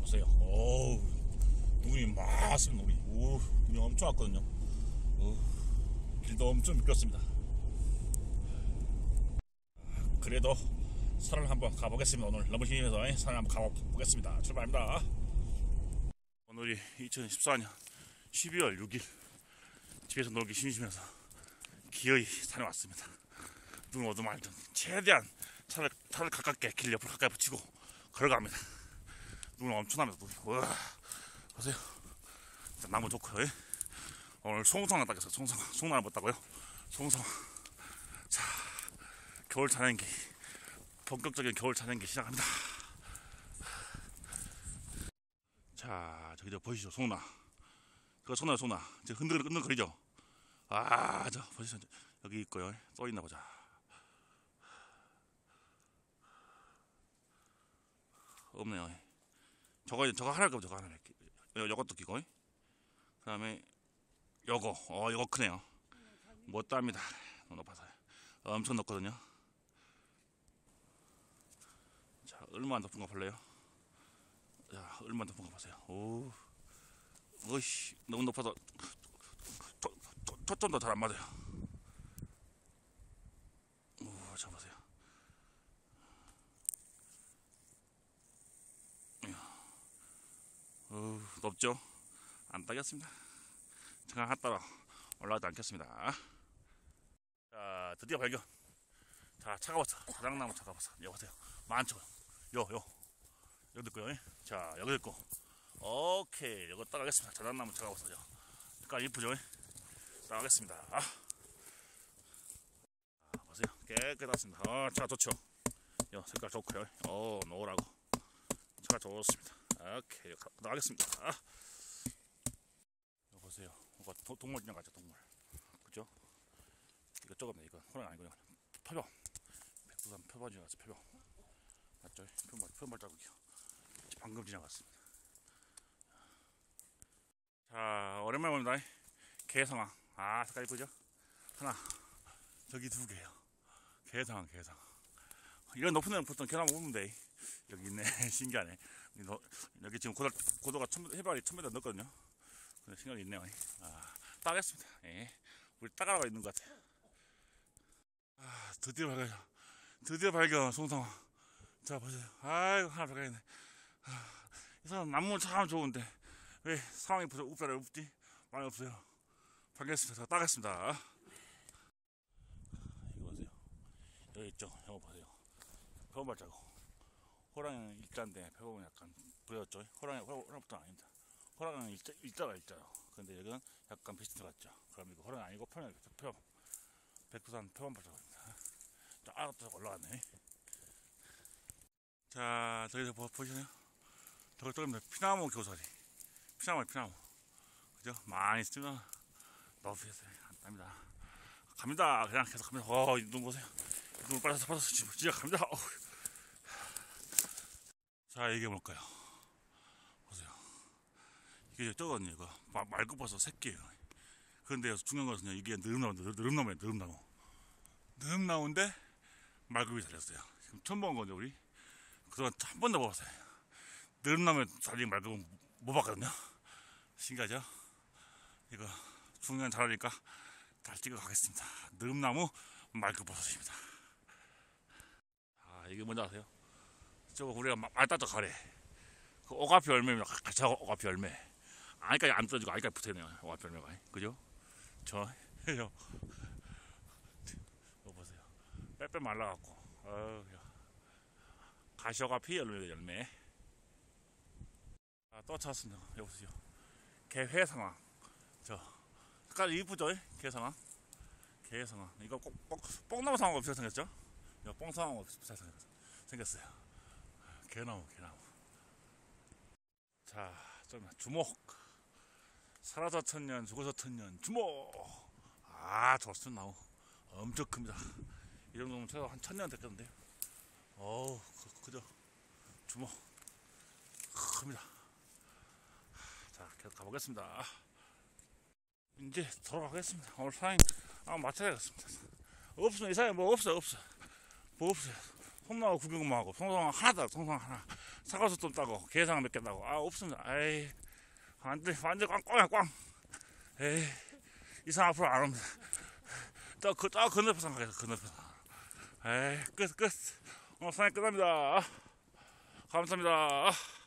보세요. 어우, 눈이 많습니다. 눈이 엄청 왔거든요. 길도 엄청 미끄럽습니다. 그래도 산을 한번 가보겠습니다. 오늘 너무 힘이 내서 산을 한번 가보겠습니다. 출발합니다. 오늘이 2014년 12월 6일 집에서 놀기 심심해서 기어이 산에 왔습니다. 눈 오든 말든 최대한 차를 가깝게 길 옆으로 가까이 붙이고 걸어갑니다. 눈은 엄청납니다. 와, 보세요. 나무 좋고요. 오늘 송성을 따겠어요. 송나무 봤다고요? 송성. 자, 겨울 자연기, 본격적인 겨울 자연기 시작합니다. 자, 저기 보이시죠? 송나. 그거 송나. 이제 흔들거리죠? 아, 저 보시죠. 여기 있고요. 또 있나 보자. 없네요. 저거 하나일 거죠. 저거 하나. 요것도 끼고. 그 다음에 요거 크네요. 못답니다. 높아서 엄청 높거든요. 자, 얼마나 높은가 볼래요? 자, 얼마나 높은가 보세요. 어이씨, 너무 높아서 초점도 잘 안 맞아요. 자, 보세요. 높죠? 안 따겠습니다. 잠깐 따라 올라가지 않겠습니다. 자, 드디어 발견. 자, 차가웠어. 자작나무 차가웠어. 여기 보세요. 많죠? 여기 있고요. 자, 여기 있고. 오케이. 이거 따라가겠습니다. 자작나무 차가웠어요. 색깔 이쁘죠? 따라가겠습니다. 보세요. 깨끗하습니다. 차 좋죠? 색깔 좋고요. 노랗고. 차가 좋습니다. 오케이. 나가겠습니다. 보세요. 이거 동물 인형 같죠? 동물. 그죠? 이거 조금 이건 호랑이 아니고요. 표범. 백두산 표범 지나갔어. 표범. 맞죠? 표범 자국이요. 방금 지나갔습니다. 자, 오랜만에 봅니다. 개성황. 색깔 이쁘죠? 하나. 저기 두 개요. 개성황. 이런 높은 데는 보통 개나무 보면 돼. 여기 있네. 신기하네. 여기 지금 고도가 해발이 1000m 넘거든요. 근데 생각이 있네요. 따겠습니다. 우리 따가라가 있는 것 같아. 드디어 발견, 송성화. 자, 보세요. 아이고, 하나 발견했네. 이 사람 나무 참 좋은데, 왜 상황이 우편에 없지? 많이 없어요. 발견했습니다. 따겠습니다. 이거 보세요. 여기 있죠? 이거 보세요. 표범 발자국. 호랑이는 일자인데 표범은 약간 부여졌죠. 호랑이부터 아닙니다. 호랑이는 일자요. 근데 여기는 약간 비슷한 것 같죠. 그럼 이거 호랑이 아니고 표범. 백두산 표범 발자국입니다. 자, 또 올라갔네. 자, 저기서 보시나요? 저기 조금 피나무 교사리. 피나무. 그죠? 많이 쓰면 높이에서 안 땁니다. 갑니다. 그냥 계속 갑니다. 이 눈 보세요. 눈을 빠져서 진짜 갑니다. 자, 이게 뭘까요? 보세요. 이게 저거든요. 이거 말굽버섯 새끼예요. 그런데 중요한 것은요. 이게 느릅나무예요. 느릅나무인데 말굽이 달렸어요. 지금 처음 본 거죠, 우리. 그동안 한 번도 못 봤어요. 느릅나무에 달린 말굽은 못 봤거든요. 신기하죠? 이거 중요한 자료니까 잘 찍어 가겠습니다. 느릅나무 말굽버섯입니다. 이게 뭔지 아세요? 저거 우리가 많이 따져 가래. 그 오가피 열매입니다. 가짜 오가피 열매. 아니까지 안 떨어지고 아니까지 붙어있네요. 오가피 열매가. 그죠? 이거 보세요. 빼빼 말라갖고. 가시 오가피 열매. 또 찾았습니다. 여기 보세요. 개회상황. 색깔 이쁘죠? 개상황. 이거 뽕나무 상황하고 비슷하게 생겼죠? 이거 뽕상황하고 비슷하게 생겼어요. 개나무. 자, 좀 주목. 살아서 천년, 죽어서 천년, 주목. 좋습니다. 나무 엄청 큽니다. 이 정도면 최소 한 1000년 됐겠는데요. 그죠? 주목. 큽니다. 자, 계속 가보겠습니다. 이제 돌아가겠습니다. 오늘 사인 마쳐야겠습니다. 없으면 이 사인 뭐 없어요. 뭐 없어요. 솜나무 구경만 하고 송송 하나도 송송 하나 사과수 좀 따고 게장 몇 개 따고 아 없습니다. 에이 완전 꽝꽝이야 꽝. 에이 이상 앞으로 안 옵니다. 저 건너편서 가겠어 건너편. 에이 끝 오늘 사냥 끝납니다. 감사합니다.